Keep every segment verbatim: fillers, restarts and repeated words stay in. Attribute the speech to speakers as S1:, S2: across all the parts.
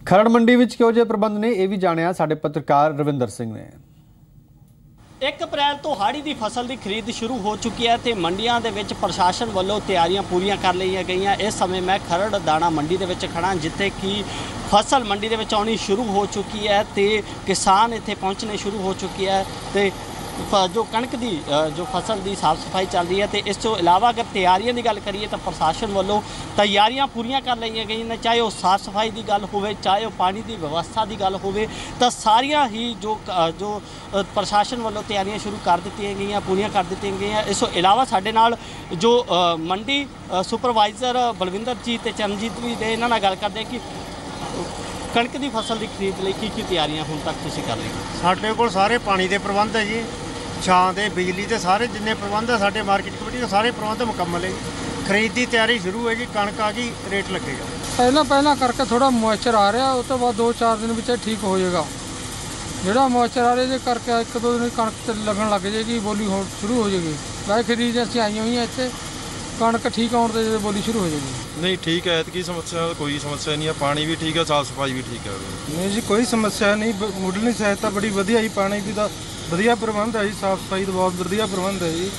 S1: खरड़ मंडी विच किहो जिहे प्रबंध ने यह भी जाणिया साडे पत्रकार रविंदर सिंह ने।
S2: एक अप्रैल तो हाड़ी की फसल की खरीद शुरू हो चुकी है तो मंडियां दे विच प्रशासन वालों तैयारियां पूरियां कर लईआं गईआं। इस समय मैं खरड़ दाणा मंडी दे विच खड़ा जिथे कि फसल मंडी दे विच आउणी शुरू हो चुकी है तो किसान इत्थे पहुंचने शुरू हो चुकी है तो जो कणक की जो फसल की साफ सफाई चल रही है तो इस तो इलावा अगर तैयारियों की गल करिए तो प्रशासन वालों तैयारियां पूरियां कर लईआं गईआं ने, चाहे वह साफ सफाई की गल होवे चाहे वह पानी की व्यवस्था की गल होवे तो सारियां ही जो जो प्रशासन वालों तैयारियां शुरू कर दित्तियां गईआं पूरियां कर दित्तियां गईआं। इस तो इलावा साडे नाल जो मंडी सुपरवाइजर बलविंदर जी ते चरणजीत भी ने, इन्हां नाल गल करदे कि कणक की फसल की खरीद लई की की तैयारियां हुण तक तुसीं कर लईआं?
S3: साडे कोल सारे पानी के प्रबंध है जी, छां दे बिजली के सारे जिन्ने प्रबंध है साडे मार्केट कमेटी के सारे प्रबंध मुकम्मल है जी। खरीद की तैयारी शुरू है जी, कणक आ गई, रेट लगेगा।
S4: पहला पहला करके थोड़ा मॉइस्चर आ रहा है, उस तो बाद दो चार दिन में ठीक हो जाएगा। जोड़ा मॉइस्चर आ रहा है करके एक दो दिन कणक लगन लग जाएगी, बोली हो शुरू हो जाएगी। वैसे खरीद ऐसी आई हुई है इतने कणक ठीक आने से बोली शुरू हो जाएगी।
S5: नहीं ठीक है, की समस्या कोई समस्या नहीं है, पानी भी ठीक है, साफ सफाई भी ठीक है।
S4: नहीं जी कोई समस्या नहीं, मुढ़ली सहायता बड़ी वधिया ही, पानी की तो वधिया प्रबंध है जी, साफ सफाई तो बहुत वधिया प्रबंध है जी।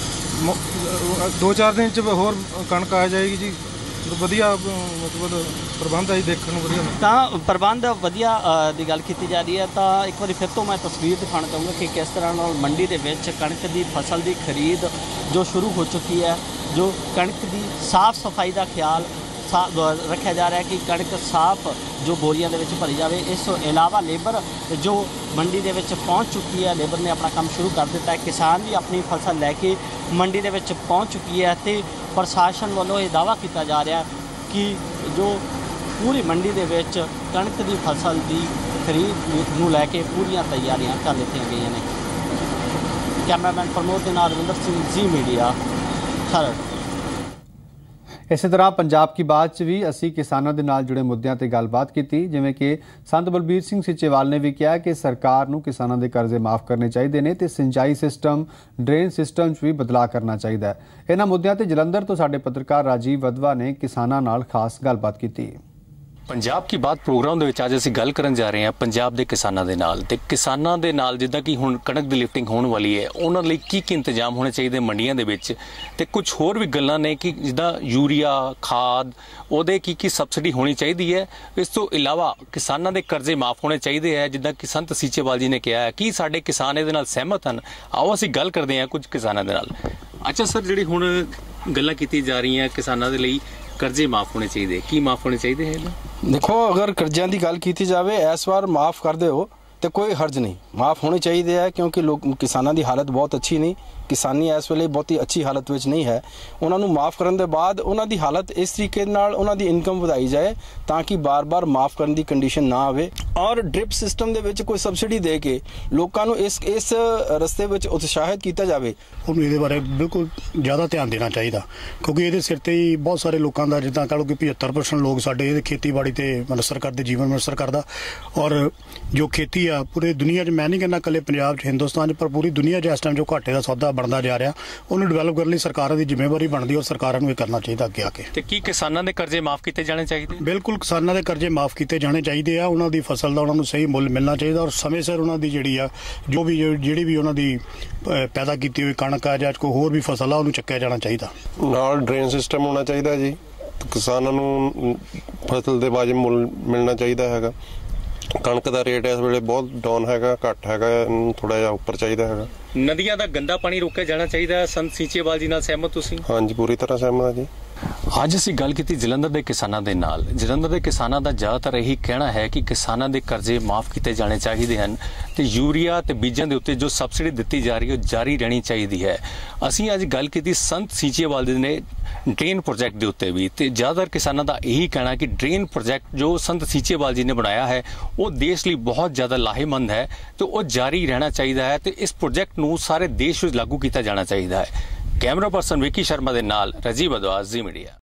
S4: दो चार दिन च होर कणक आ जाएगी जी, वधिया मतलब प्रबंध है जी, देखने को वधिया।
S2: तो प्रबंध वधिया की गल की जा रही है तो एक बार फिर तो मैं तस्वीर दिखाना चाहूँगा कि किस तरह नाल मंडी के विच कणक की फसल की खरीद जो शुरू हो चुकी है, जो कणक की साफ सफाई का ख्याल रखा जा रहा है कि कणक साफ जो बोरियां दे विच भरी जाए। इस तो इलावा लेबर जो मंडी दे विच पहुंच चुकी है, लेबर ने अपना काम शुरू कर दिता है, किसान भी अपनी फसल लैके मंडी दे विच पहुंच चुकी है तो प्रशासन वालों ये दावा किया जा रहा है कि जो पूरी मंडी दे विच कणक की फसल की खरीद नूं लैके पूरियां तैयारियां कर लित्तियां गईयां ने। कैमरामैन प्रमोद के नाल रविंदर सिंह, जी मीडिया, खरड़।
S1: इस तरह पंजाब की बात च भी असी किसानों के नाल जुड़े मुद्दों पर गलबात की, जिमें कि संत बलबीर सिंह सीचेवाल ने भी कहा कि सरकार नूं किसानों के कर्जे माफ़ करने चाहिए ने ते सिंचाई सिस्टम ड्रेन सिस्टम च भी बदलाव करना चाहिए। इन्हां मुद्दों पर जलंधर तो साडे पत्रकार राजीव वधवा ने किसानों नाल खास गलबात की।
S6: पंजाब की बात प्रोग्राम ਦੇ ਵਿੱਚ ਅੱਜ ਅਸੀਂ ਗੱਲ ਕਰਨ ਜਾ ਰਹੇ ਹਾਂ ਪੰਜਾਬ ਦੇ ਕਿਸਾਨਾਂ ਦੇ ਨਾਲ ਤੇ ਕਿਸਾਨਾਂ ਦੇ ਨਾਲ ਜਿੱਦਾਂ ਕਿ ਹੁਣ ਕਣਕ ਦੀ ਲਿਫਟਿੰਗ ਹੋਣ ਵਾਲੀ ਹੈ, ਉਹਨਾਂ ਲਈ ਕੀ ਕੀ ਇੰਤਜ਼ਾਮ ਹੋਣੇ ਚਾਹੀਦੇ ਮੰਡੀਆਂ ਦੇ ਵਿੱਚ ਤੇ ਕੁਝ ਹੋਰ ਵੀ ਗੱਲਾਂ ਨੇ ਕਿ ਜਿੱਦਾਂ ਯੂਰੀਆ ਖਾਦ ਉਹਦੇ ਕੀ ਕੀ ਸਬਸਿਡੀ ਹੋਣੀ ਚਾਹੀਦੀ ਹੈ। ਇਸ ਤੋਂ ਇਲਾਵਾ ਕਿਸਾਨਾਂ ਦੇ ਕਰਜ਼ੇ ਮਾਫ ਹੋਣੇ ਚਾਹੀਦੇ ਹੈ ਜਿੱਦਾਂ ਕਿ ਸੰਤ ਸੀਚੇਵਾਲ ਜੀ ਨੇ ਕਿਹਾ ਹੈ ਕਿ ਸਾਡੇ ਕਿਸਾਨ ਇਹਦੇ ਨਾਲ ਸਹਿਮਤ ਹਨ। ਆਓ ਅਸੀਂ ਗੱਲ ਕਰਦੇ ਹਾਂ ਕੁਝ ਕਿਸਾਨਾਂ ਦੇ ਨਾਲ। ਅੱਛਾ ਸਰ, ਜਿਹੜੀ ਹੁਣ ਗੱਲਾਂ ਕੀਤੀ ਜਾ ਰਹੀਆਂ ਕਿਸਾਨਾਂ ਦੇ ਲਈ कर्जे माफ होने चाहिए, की माफ होने चाहिए है?
S7: देखो अगर कर्जा की गल की जाए इस बार माफ़ कर दो तो कोई हर्ज नहीं, माफ़ होने चाहिए है क्योंकि लोग किसानों की हालत बहुत अच्छी नहीं, किसानी इस वेले बहुत ही अच्छी हालत में नहीं है। उन्होंने माफ़ करने के बाद उन्होंने हालत इस तरीके उन्होंने इनकम बढ़ाई जाए ताकि बार बार माफ़ करने की कंडीशन ना आए और ड्रिप सिस्टम के कोई सबसिडी दे के लोगों को इस इस रस्ते में उत्साहित किया जाए।
S8: उन्होंने ये बारे बिल्कुल ज़्यादा ध्यान देना चाहिए क्योंकि ये सिर से ही बहुत सारे लोगों का जिदा कह लो कि पचहत्तर परसेंट लोग साढ़े खेतीबाड़ी से मतलब सरकार के जीवन मिनिस्टर करता और जो खेती आ पूरी दुनिया मैं नहीं कहना कल पंजाब हिंदुस्तान पर पूरी दुनिया इस टाइम जो घाटे का सौदा बनता जा रहा उन्होंने डिवेलप करने सरकारों की जिम्मेवारी बनती और सरकारों को करना चाहिए अगे आके।
S6: ते की किसानों के कर्जे माफ किए जाने चाहिए?
S8: बिल्कुल किसानों के कर्जे माफ किए जाने चाहिए आ, उन्होंने फसल का उन्होंने सही मुल मिलना चाहिए और समय सिर उन्होंने जी जो भी जी भी उन्होंने पैदा की हुई कणक आ जाए कोई होर भी फसल आ उन्होंने चक्या जाना चाहिए।
S5: नाल ड्रेन सिस्टम होना चाहिए जी, किसानों को फसल के वाजिब मुल मिलना चाहिए है। कणक का रेट इस वे बहुत डाउन है, घट है, थोड़ा जिहा उपर चाहिए है।
S6: नदियां का गंदा पानी रोकिया जाना चाहिए, संत सीचेवाल जी नाल सहमत तुसीं?
S5: हाँ जी, पूरी तरह सहमत है जी।
S6: ਅੱਜ ਅਸੀਂ ਗੱਲ ਕੀਤੀ ਜਲੰਧਰ ਦੇ ਕਿਸਾਨਾਂ ਦੇ ਨਾਲ। ਜਲੰਧਰ ਦੇ ਕਿਸਾਨਾਂ ਦਾ ਜ਼ਿਆਦਾਤਰ ਇਹੀ ਕਹਿਣਾ ਹੈ ਕਿ ਕਿਸਾਨਾਂ ਦੇ ਕਰਜ਼ੇ ਮਾਫ ਕੀਤੇ ਜਾਣੇ ਚਾਹੀਦੇ ਹਨ ਤੇ ਯੂਰੀਆ ਤੇ ਬੀਜਾਂ ਦੇ ਉੱਤੇ ਜੋ ਸਬਸਿਡੀ ਦਿੱਤੀ ਜਾ ਰਹੀ ਹੈ ਉਹ ਜਾਰੀ ਰਹਿਣੀ ਚਾਹੀਦੀ ਹੈ। ਅਸੀਂ ਅੱਜ ਗੱਲ ਕੀਤੀ ਸੰਤ ਸੀਚੇਵਾਲ ਜੀ ਨੇ ਡਰੇਨ ਪ੍ਰੋਜੈਕਟ ਦੇ ਉੱਤੇ ਵੀ ਤੇ ਜ਼ਿਆਦਾਤਰ ਕਿਸਾਨਾਂ ਦਾ ਇਹੀ ਕਹਿਣਾ ਕਿ ਡਰੇਨ ਪ੍ਰੋਜੈਕਟ ਜੋ ਸੰਤ ਸੀਚੇਵਾਲ ਜੀ ਨੇ ਬਣਾਇਆ ਹੈ ਉਹ ਦੇਸ਼ ਲਈ ਬਹੁਤ ਜ਼ਿਆਦਾ ਲਾਹੇਮੰਦ ਹੈ ਤੇ ਉਹ ਜਾਰੀ ਰਹਿਣਾ ਚਾਹੀਦਾ ਹੈ ਤੇ ਇਸ ਪ੍ਰੋਜੈਕਟ ਨੂੰ ਸਾਰੇ ਦੇਸ਼ ਵਿੱਚ ਲਾਗੂ ਕੀਤਾ ਜਾਣਾ ਚਾਹੀਦਾ ਹੈ। कैमरा पर्सन विकी शर्मा के नाल राजीव वधवा, जी मीडिया।